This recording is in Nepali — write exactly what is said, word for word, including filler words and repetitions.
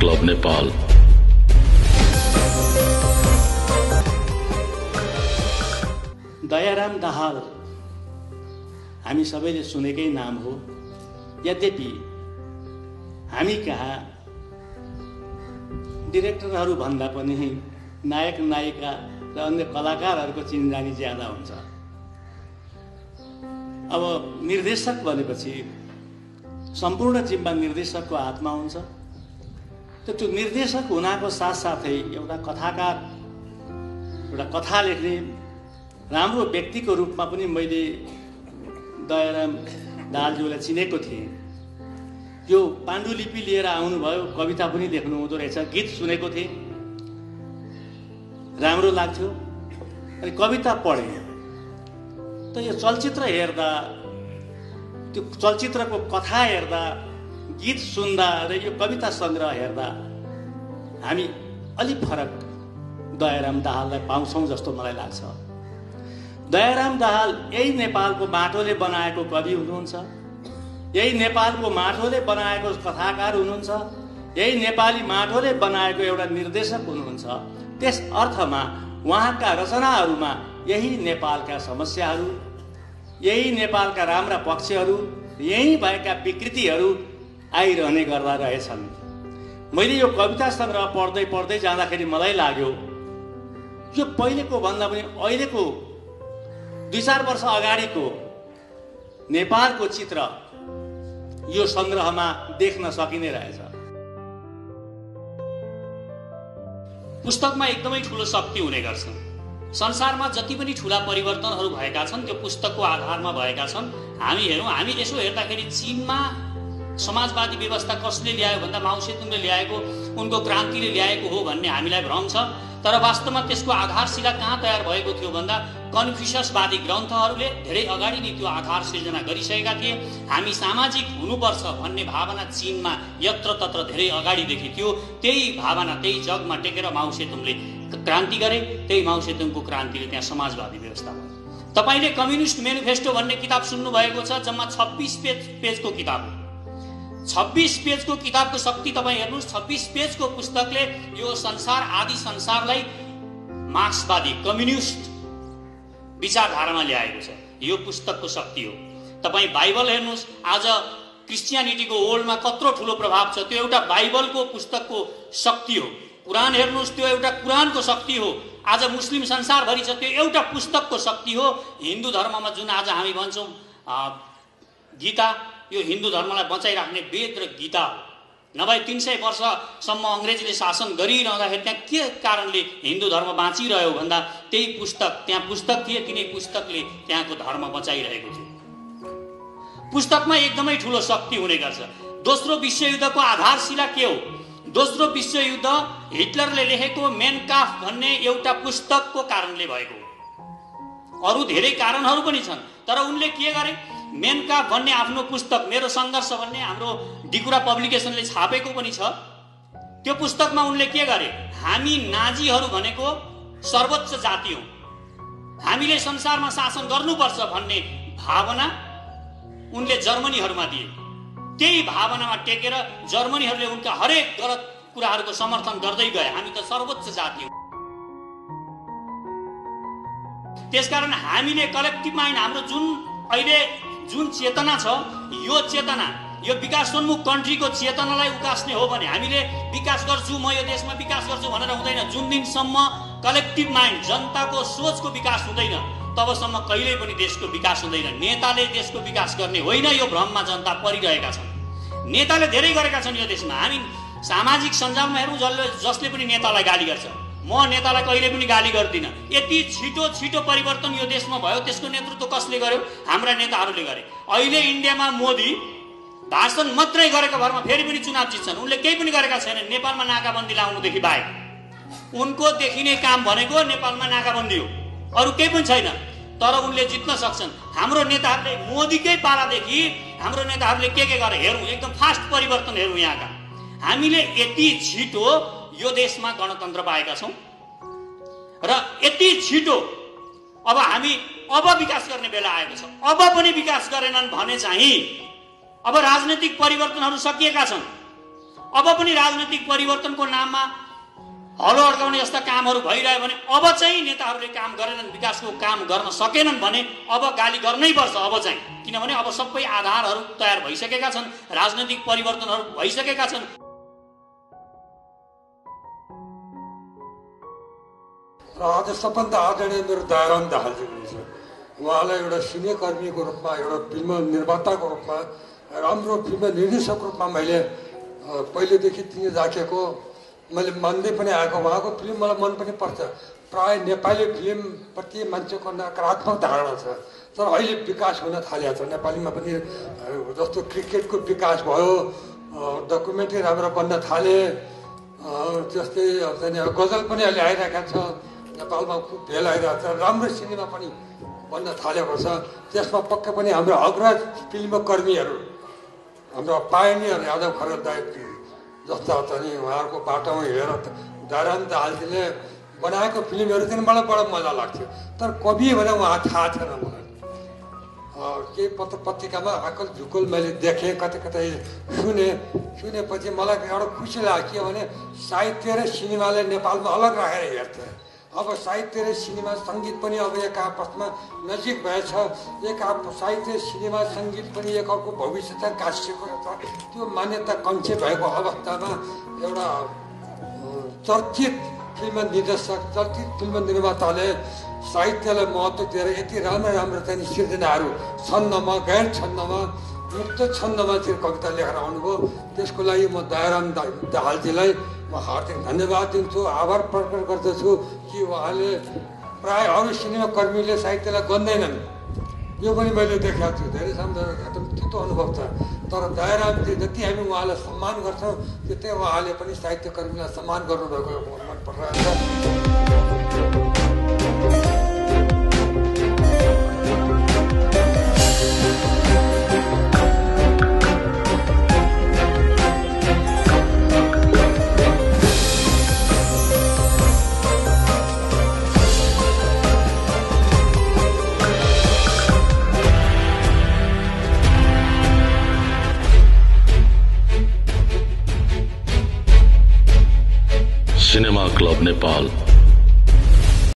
क्लब नेपाल। दयाराम दाहाल हामी सबैले सुनेकै नाम हो। यद्यपि हामी कहाँ डिरेक्टरहरू भन्दा पनि नायक नायिका र अन्य कलाकारहरूको चिन्जानी ज्यादा हुन्छ। अब निर्देशक भनेपछि सम्पूर्ण जिम्मा निर्देशकको हातमा हुन्छ। त्यो निर्देशक हुनाको साथसाथै एउटा कथाकार, एउटा कथा लेख्ने राम्रो व्यक्तिको रूपमा पनि मैले दयाराम दाहालज्यूलाई चिनेको थिएँ। यो पाण्डुलिपि लिएर आउनुभयो, कविता पनि लेख्नु हुँदो रहेछ, गीत सुनेको थिएँ, राम्रो लाग्थ्यो। अनि कविता पढेँ त यो चलचित्र हेर्दा, त्यो चलचित्रको कथा हेर्दा, गीत सुन्दा र यो कविता सङ्ग्रह हेर्दा हामी अलि फरक दयाराम दाहाललाई पाउँछौँ जस्तो मलाई लाग्छ। दयाराम दाहाल यही नेपालको माटोले बनाएको कवि हुनुहुन्छ, यही नेपालको माटोले बनाएको कथाकार हुनुहुन्छ, यही नेपाली माटोले बनाएको एउटा निर्देशक हुनुहुन्छ। त्यस अर्थमा उहाँका रचनाहरूमा यही नेपालका समस्याहरू, यही नेपालका राम्रा पक्षहरू, यही भएका विकृतिहरू आइरहने गर्दा रहेछन्। मैले यो कविता सङ्ग्रह पढ्दै पढ्दै जाँदाखेरि मलाई लाग्यो यो पहिलेको भन्दा पनि अहिलेको दुई चार वर्ष अगाडिको नेपालको चित्र यो सङ्ग्रहमा देख्न सकिने रहेछ। पुस्तकमा एकदमै ठुलो शक्ति हुने गर्छ। संसारमा जति पनि ठुला परिवर्तनहरू भएका छन् त्यो पुस्तकको आधारमा भएका छन्। हामी हेरौँ, हामी यसो हेर्दाखेरि चीनमा समाजवादी व्यवस्था कसले ल्यायो भन्दा माओ सेतुङले ल्याएको, उनको क्रान्तिले ल्याएको हो भन्ने हामीलाई भ्रम छ। तर वास्तवमा त्यसको आधारशिला कहाँ तयार भएको थियो भन्दा कन्फ्युसियसवादी ग्रन्थहरूले धेरै अगाडि नै त्यो आधार सिर्जना गरिसकेका थिए। हामी सामाजिक हुनुपर्छ भन्ने भावना चीनमा यत्रतत्र धेरै अगाडिदेखि थियो। त्यही भावना, त्यही जगमा टेकेर माओ सेतुङले क्रान्ति गरे। त्यही माओ सेतुङको क्रान्तिले त्यहाँ समाजवादी व्यवस्था भयो। तपाईँले कम्युनिस्ट मेनिफेस्टो भन्ने किताब सुन्नुभएको छ, जम्मा छब्बिस पेज पेजको किताब हो। छब्बिस पेजको किताबको शक्ति तपाईँ हेर्नुहोस्। छब्बिस पेजको पुस्तकले यो संसार, आदि संसारलाई मार्क्सवादी कम्युनिस्ट विचारधारामा ल्याएको छ। यो पुस्तकको शक्ति हो। तपाईँ बाइबल हेर्नुहोस्, आज क्रिस्चियनिटीको वर्ल्डमा कत्रो ठुलो प्रभाव छ, त्यो एउटा बाइबलको पुस्तकको शक्ति हो। कुरान हेर्नुहोस्, त्यो एउटा कुरानको शक्ति हो। आज मुस्लिम संसारभरि छ, त्यो एउटा पुस्तकको शक्ति हो। हिन्दू धर्ममा जुन आज हामी भन्छौँ गीता, यो हिन्दू धर्मलाई बचाइराख्ने वेद र गीता हो। नभए तीन सय वर्षसम्म अङ्ग्रेजले शासन गरिरहँदाखेरि त्यहाँ के कारणले हिन्दू धर्म बाँचिरह्यो भन्दा त्यही पुस्तक, त्यहाँ पुस्तक थिए, तिनै पुस्तकले त्यहाँको धर्म बचाइरहेको थियो। पुस्तकमा एकदमै ठुलो शक्ति हुने गर्छ। दोस्रो विश्वयुद्धको आधारशिला के हो? दोस्रो विश्वयुद्ध हिटलरले लेखेको मेन काफ भन्ने एउटा पुस्तकको कारणले भएको हो। अरू धेरै कारणहरू पनि छन्, तर उनले के गरे? मेन काफ भन्ने आफ्नो पुस्तक, मेरो सङ्घर्ष भन्ने हाम्रो डिकुरा पब्लिकेसनले छापेको पनि छ। त्यो पुस्तकमा उनले के गरे? हामी नाजीहरू भनेको सर्वोच्च जाति हौँ, हामीले संसारमा शासन गर्नुपर्छ भन्ने भावना उनले जर्मनीहरूमा दिए। त्यही भावनामा टेकेर जर्मनीहरूले उनका हरेक गलत कुराहरूको समर्थन गर्दै गए। हामी त सर्वोच्च जाति हौँ। त्यसकारण हामीले कलेक्टिभ माइन्ड, हाम्रो जुन अहिले जुन चेतना छ, यो चेतना, यो विकासोन्मुख कन्ट्रीको चेतनालाई उकास्ने हो भने हामीले विकास गर्छु, म यो देशमा विकास गर्छु भनेर हुँदैन। जुन दिनसम्म कलेक्टिभ माइन्ड, जनताको सोचको विकास हुँदैन, तबसम्म कहिल्यै पनि देशको विकास हुँदैन। नेताले देशको विकास गर्ने होइन, यो भ्रममा जनता परिरहेका छन्। नेताले धेरै गरेका छन् यो देशमा। हामी सामाजिक सञ्जालमा हेरौँ, जसले जसले पनि नेतालाई गाली गर्छ। म नेतालाई कहिले पनि गाली गर्दिनँ। यति छिटो छिटो परिवर्तन यो देशमा भयो, त्यसको नेतृत्व कसले गर्यो? हाम्रा नेताहरूले गरे। अहिले इन्डियामा मोदी भाषण मात्रै गरेको भरमा फेरि पनि चुनाव जित्छन्। उनले केही पनि गरेका छैनन् नेपालमा नाकाबन्दी लाउनुदेखि बाहेक। उनको देखिने काम भनेको नेपालमा नाकाबन्दी हो, अरू केही पनि छैन। तर उनले जित्न सक्छन्। हाम्रो नेताहरूले मोदीकै पालादेखि हाम्रो नेताहरूले के के गरे हेरौँ, एकदम फास्ट परिवर्तन हेरौँ यहाँका। हामीले यति छिटो यो देशमा गणतन्त्र पाएका छौँ र यति छिटो अब हामी अब विकास गर्ने बेला आएको छ। अब पनि विकास गरेनन् भने चाहिँ अब राजनीतिक परिवर्तनहरू सकिएका छन्। अब पनि राजनीतिक परिवर्तनको नाममा हलो अड्काउने जस्ता कामहरू भइरह्यो भने अब चाहिँ नेताहरूले काम गरेनन्, विकासको काम गर्न सकेनन् भने अब गाली गर्नै पर्छ अब चाहिँ, किनभने अब सबै आधारहरू तयार भइसकेका छन्, राजनीतिक परिवर्तनहरू भइसकेका छन्। र आज सबभन्दा आदरणीय मेरो दयाराम दाहालजी हुनुहुन्छ। उहाँलाई एउटा सिने कर्मीको रूपमा, एउटा फिल्म निर्माताको रूपमा, राम्रो फिल्म निर्देशकको रूपमा मैले पहिलेदेखि तिनी राखेको मैले मान्दै पनि आएको। उहाँको फिल्म मलाई मन पनि पर्छ। प्राय नेपाली फिल्मप्रति मान्छेको नकारात्मक धारणा छ, तर अहिले विकास हुन थालेको छ नेपालीमा पनि। जस्तो क्रिकेटको विकास भयो, डकुमेन्ट्री राम्रो बन्न थाले, जस्तै गजल पनि अहिले आइरहेका छ नेपालमा, खुब भेल आइरहेको छ, राम्रो सिनेमा पनि बन्न थालेको छ। त्यसमा पक्कै पनि हाम्रो अग्रज फिल्मकर्मीहरू, हाम्रो पायनियर यादव खरेल दाइ जस्ता चाहिँ उहाँहरूको बाटोमा हिँडेर दयाराम दाहालजीले बनाएको फिल्महरू चाहिँ मलाई बडा मजा लाग्थ्यो। तर कवि भनेर उहाँ थाहा छैन मलाई। केही पत्र पत्रिकामा आकल झुकल मैले देखेँ, कतै कतै सुने। सुनेपछि मलाई एउटा खुसी लाग्यो के भने साहित्य र सिनेमाले नेपालमा अलग राखेर हेर्थे। अब साहित्य र सिनेमा सङ्गीत पनि अब एक आपसमा नजिक भएछ। एक आप साहित्य सिनेमा सङ्गीत पनि एक अर्को भविष्य छ, गाँसिएको छ। त्यो मान्यता कन्सेप्ट भएको अवस्थामा एउटा चर्चित फिल्म निर्देशक, चर्चित फिल्म निर्माताले साहित्यलाई महत्त्व दिएर यति राम्रो राम्रो चाहिँ सिर्जनाहरू छन्दमा, गैर छन्दमा, मुक्त छन्दमा चाहिँ कविता लेखेर आउनुभयो। त्यसको लागि म दयाराम दाहालजीलाई म हार्दिक धन्यवाद दिन्छु, आभार प्रकट गर्दछु कि उहाँले प्राय अरू सिनेमा कर्मीले साहित्यलाई गन्दैनन्। यो पनि मैले देखेको छु, धेरै सम्झ एकदम तितो अनुभव छ। तर दयारामजी जति हामी उहाँलाई सम्मान गर्छौँ त्यतै उहाँले पनि साहित्य कर्मीलाई सम्मान गर्नुभएको मन परिरहेको छ। Cinema club Nepal.